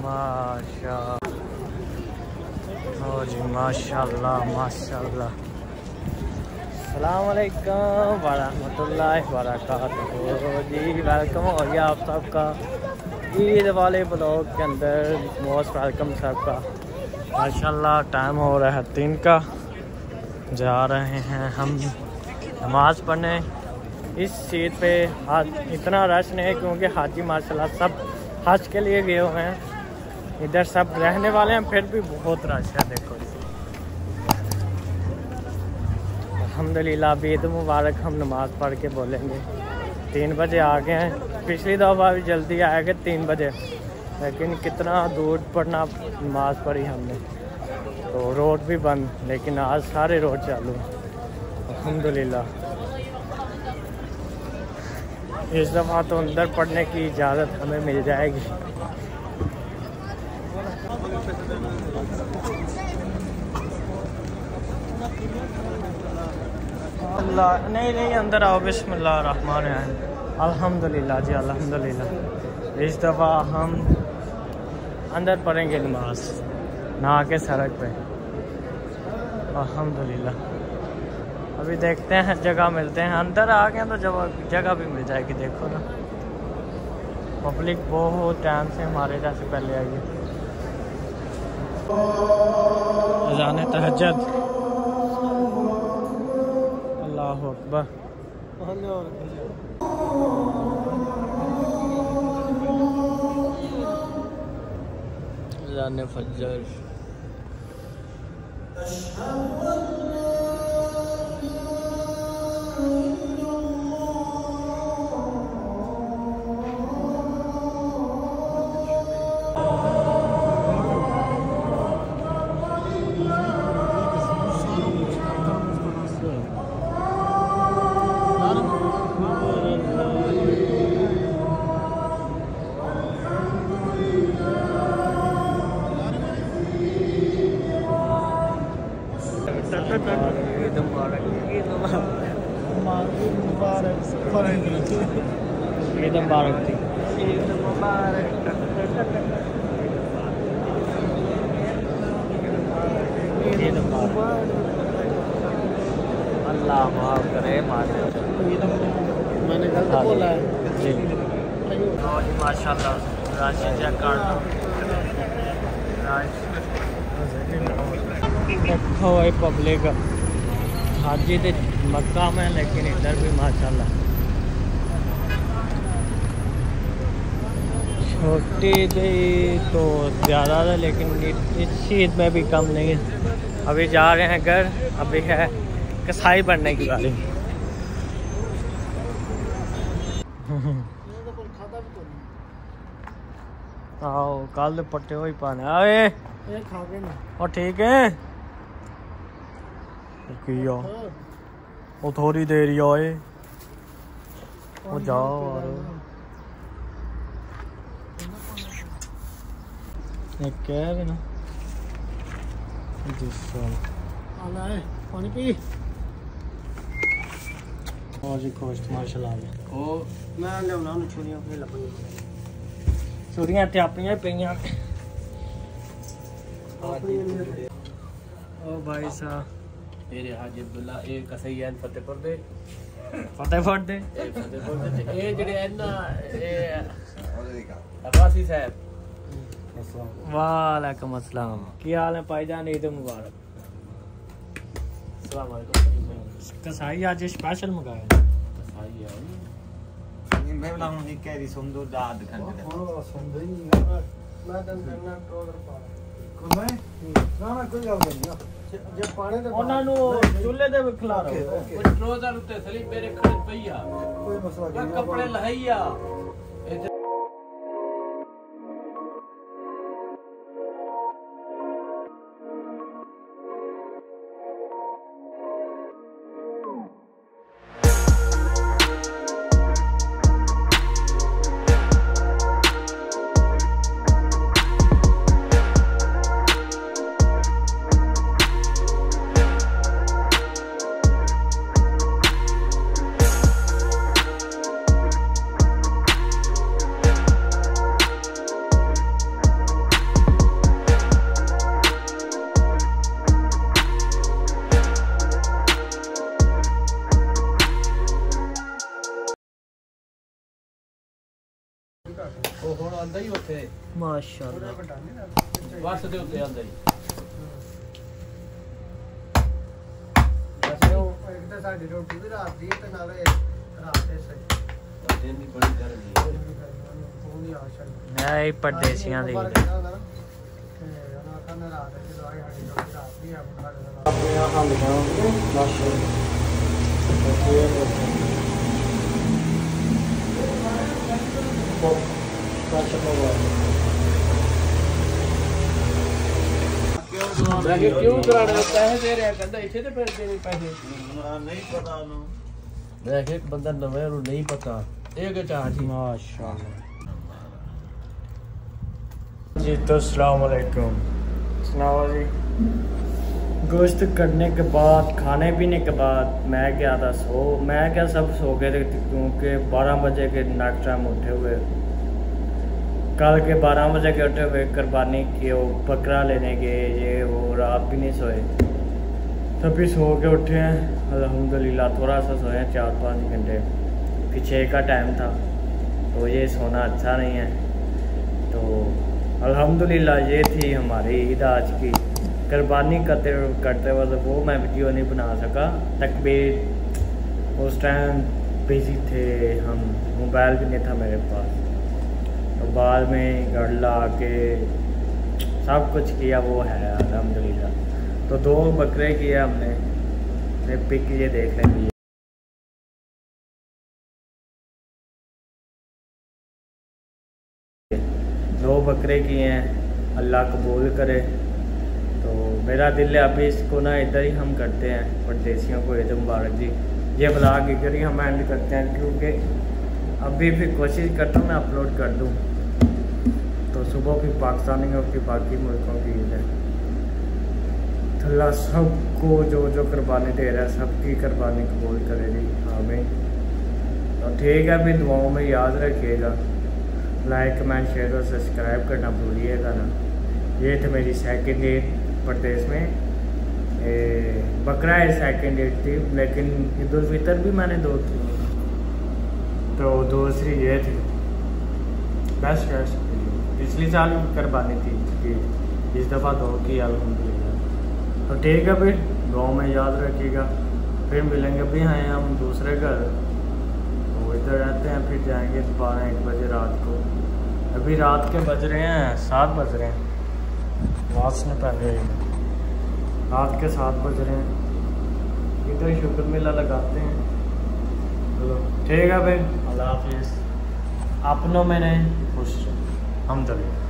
माशाअल्लाह जी, माशाअल्लाह माशाअल्लाह। अस्सलाम वालेकुम वरहमतुल्लाहि वबरकातुहू जी, वेलकम हो गया आप सबका ईद वाले ब्लॉग के अंदर। मोस्ट वेलकम सबका। माशाअल्लाह टाइम हो रहा है 3 का। जा रहे हैं हम नमाज़ पढ़ने। इस सीट पे आज इतना रश नहीं है क्योंकि हाजी माशाल्लाह सब हज के लिए गए हुए हैं। इधर सब रहने वाले हैं, फिर भी बहुत रश है। देखो अल्हम्दुलिल्लाह, ईद मुबारक। हम नमाज़ पढ़ के बोलेंगे। 3 बजे आ गए हैं। पिछली दफ़ा भी जल्दी आए गए 3 बजे, लेकिन कितना दूर पढ़ना नमाज़ पढ़ी हमने, तो रोड भी बंद, लेकिन आज सारे रोड चालू अल्हम्दुलिल्लाह। इस दफ़ा तो अंदर पढ़ने की इजाज़त हमें मिल जाएगी। अल्लाह नहीं अंदर आओ। बिस्मिल्लाहिर्रहमानिर्रहीम। अल्हम्दुलिल्लाह जी अल्हम्दुलिल्लाह। इस दफ़ा हम अंदर पढ़ेंगे नमाज नहा के सड़क पे अल्हम्दुलिल्लाह। अभी देखते हैं जगह मिलते हैं। अंदर आ गए तो जगह भी मिल जाएगी। देखो ना, पब्लिक बहुत टाइम से हमारे जैसे पहले आई है। अज़ान तहज्जुद, अल्लाहु अकबर। अज़ान फज्र। ईद मुबारक, ईद मुबारक, ईद मुबारक थी, ईद मुबारक। ईद मुबारक, अल्लाह माफ़ करे। मैंने गलत बोला है जी। माशाल्लाह राशि चेक कर दो। देखो भाई पब्लिक हाजी तो मक्का में, लेकिन इधर भी माशाल्लाह छोटी दी तो ज़्यादा है, लेकिन इस ईद में भी कम नहीं है। अभी जा रहे हैं घर। अभी है कसाई बनने की बारी। आओ कल पट्टे हो ही पाने आए और ठीक है। वो थोड़ी देर ही आए वो जाओ और क्या है ना पानी पी और जी गोश्त माशाल्लाह ओ मैं लिया छुरियां अपनी लपनी छुरियां ते अपनियां पईयां। ओ भाई साहब मेरे हाजी अब्दुल्ला एक कसैयन फतेहपुर दे ये जेडे है ना ये अब्बासी साहब। वालेकुम अस्सलाम, की हाल है भाईजान? ईद मुबारक। अस्सलाम वालेकुम। कसाई आज स्पेशल मंगाया कसाई है। मैं बनाऊं एक कैरी सुंदर दाद खंड ओ सुंदर ही मैं दन करना ट्रोलर पा कोई ना कोई गल नहीं जे पाने ते ਉਹਨਾਂ ਨੂੰ ਚੁੱਲ੍ਹੇ ਤੇ ਖਿਲਾ ਰਹਾ ਕੋਈ ट्रोजर ਉੱਤੇ ਸਲੀ ਮੇਰੇ ਖੜ ਪਈ ਆ ਕੋਈ ਮਸਲਾ ਨਹੀਂ ਕੱਪੜੇ ਲਹਾਈ ਆ। ਉਹ ਹੁਣ ਆਂਦਾ ਹੀ ਉੱਥੇ माशाअल्लाह ਬੱਸ ਦੇ ਉੱਤੇ ਆਂਦਾ ਹੀ ਇੱਕ ਤਾਂ ਸਾਡੀ ਰੋਟੀ ਵੀ ਰਾਤ ਦੀ ਤੇ ਨਾਲੇ ਰਾਤ ਦੇ ਸਹੀ ਦਿਨ ਦੀ ਬੜੀ ਗਰਮੀ ਹੈ ਪੂਰੀ ਆਸ਼ਾ नहीं परदेसियां दी ਰਾਤ ਦੇ ਦਵਾਈ ਸਾਡੀ ਰੋਟੀ ਰਾਤ ਦੀ ਆਪਣਾ अपने यहाँ हम जाओगे माशाअल्लाह ਮੈਂ ਕਿਉਂ ਕਰਾਣੇ ਪੈਸੇ ਦੇ ਰਿਹਾ ਕਹਿੰਦਾ ਇੱਥੇ ਤੇ ਫਿਰ ਦੇਣੇ ਪੈਸੇ ਨਹੀਂ ਪਤਾ ਉਹਨੂੰ ਮੈਂ ਕਿ ਬੰਦਾ ਨਵੇਂ ਨੂੰ ਨਹੀਂ ਪਤਾ ਇਹ ਕਿ ਚਾਹ ਜੀ माशाअल्लाह जी। तो अस्सलाम वालेकुम। सुनाओ जी। गोश्त करने के बाद खाने पीने के बाद मैं क्या था मैं क्या सब सो गए थे क्योंकि 12 बजे के नेक्स्ट टाइम उठे हुए कल के 12 बजे के उठे हुए कुर्बानी की वो बकरा लेने गए ये वो रात भी नहीं सोए तभी सो के उठे हैं अल्हम्दुलिल्लाह थोड़ा सा सोए हैं 4-5 घंटे पीछे का टाइम था तो ये सोना अच्छा नहीं है तो अल्हम्दुलिल्लाह ये थी हमारी ईद आज की कुर्बानी करते वक्त वो मैं वीडियो नहीं बना सका तकबीर उस टाइम बिजी थे हम मोबाइल भी नहीं था मेरे पास तो बाद में घर ला के सब कुछ किया वो है अल्हम्दुलिल्लाह तो 2 बकरे किए हमने पिक ये देख लेंगे 2 बकरे किए हैं अल्लाह कबूल करे तो मेरा दिल है अभी इसको ना इधर ही हम करते हैं परदेसियों को ईद मुबारक जी। ये ब्लॉग इधर ही हम एंड करते हैं क्योंकि अभी फिर कोशिश करता हूँ मैं अपलोड कर दूँ तो सुबह फिर पाकिस्तानियों की बाकी मुल्कों की ईद है। अल्लाह सबको जो जो कुर्बानी दे रहा है सबकी कुर्बानी कबूल करेगी आमीन। तो ठीक है फिर दुआओं में याद रखिएगा लाइक कमेंट शेयर और सब्सक्राइब करना भूलिएगा ना। ये थे मेरी सेकंड ईद प्रदेश में बकरा है सेकंड ईद थी लेकिन ईद उल फितर भी मैंने 2 की तो दूसरी ये थी बेस्ट पिछली साल कुर्बानी थी इस दफ़ा 2 की अल्हम्दुलिल्लाह। तो ठीक है फिर गाँव में याद रखिएगा फिर मिलेंगे भी हैं हम दूसरे घर तो इधर रहते हैं फिर जाएंगे 12-1 बजे रात को। अभी रात के बज रहे हैं 7 बज रहे हैं वास ने पहले रात के 7 बज रहे हैं इधर शुक्र मेला लगाते हैं। चलो ठीक है फिर अल्लाह हाफिज़ अपनों में नहीं खुश हम चले।